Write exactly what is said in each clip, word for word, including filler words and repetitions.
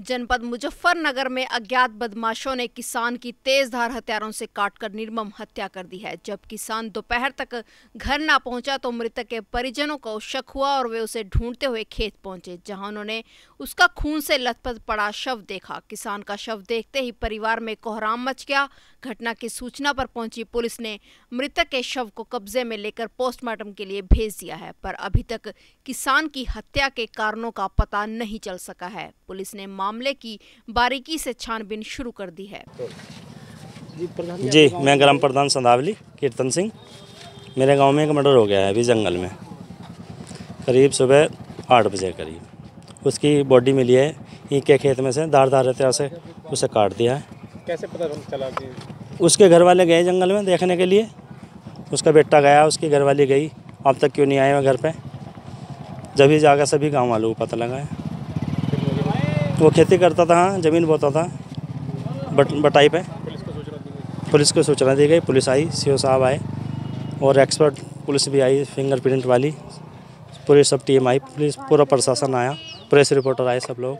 जनपद मुजफ्फरनगर में अज्ञात बदमाशों ने किसान की तेजधार हथियारों से काटकर निर्मम हत्या कर दी है। जब किसान दोपहर तक घर ना पहुंचा तो मृतक के परिजनों को शक हुआ और वे उसे ढूंढते हुए खेत पहुंचे, जहां उन्होंने उसका खून से लथपथ पड़ा शव देखा। किसान का शव देखते ही परिवार में कोहराम मच गया। घटना की सूचना पर पहुंची पुलिस ने मृतक के शव को कब्जे में लेकर पोस्टमार्टम के लिए भेज दिया है, पर अभी तक किसान की हत्या के कारणों का पता नहीं चल सका है। पुलिस ने मामले की बारीकी से छानबीन शुरू कर दी है। जी, मैं ग्राम प्रधान संधावली कीर्तन सिंह। मेरे गांव में एक मर्डर हो गया है अभी जंगल में, करीब सुबह आठ बजे करीब। उसकी बॉडी मिली है ईंट के खेत में से, धार धार हथियार से उसे काट दिया है। कैसे पता चला कि उसके घर वाले गए जंगल में देखने के लिए, उसका बेटा गया, उसकी घरवाली गई, अब तक क्यों नहीं आए वो घर पे। जब ही जाकर सभी गाँव वालों को पता लगा है। वो खेती करता था, हाँ, ज़मीन बोता था बट बटाई पे। पुलिस को सूचना दी गई? पुलिस को सूचना दी गई, पुलिस आई, सीओ साहब आए और एक्सपर्ट पुलिस भी आई, फिंगरप्रिंट वाली पूरी सब टीम आई, पुलिस पूरा प्रशासन आया, प्रेस रिपोर्टर आए, सब लोग।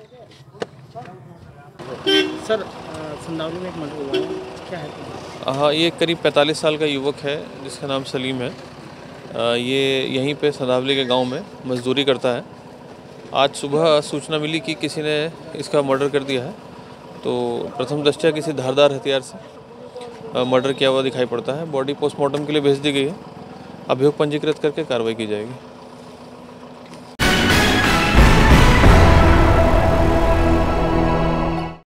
सर, संधावली में एक मर्डर हुआ है, क्या है? हाँ, ये करीब पैंतालीस साल का युवक है जिसका नाम सलीम है। ये यहीं पे संधावली के गांव में मजदूरी करता है। आज सुबह सूचना मिली कि किसी ने इसका मर्डर कर दिया है, तो प्रथम दृष्टया किसी धारदार हथियार से मर्डर किया हुआ दिखाई पड़ता है। बॉडी पोस्टमार्टम के लिए भेज दी गई है। अभियोग पंजीकृत करके कार्रवाई की जाएगी।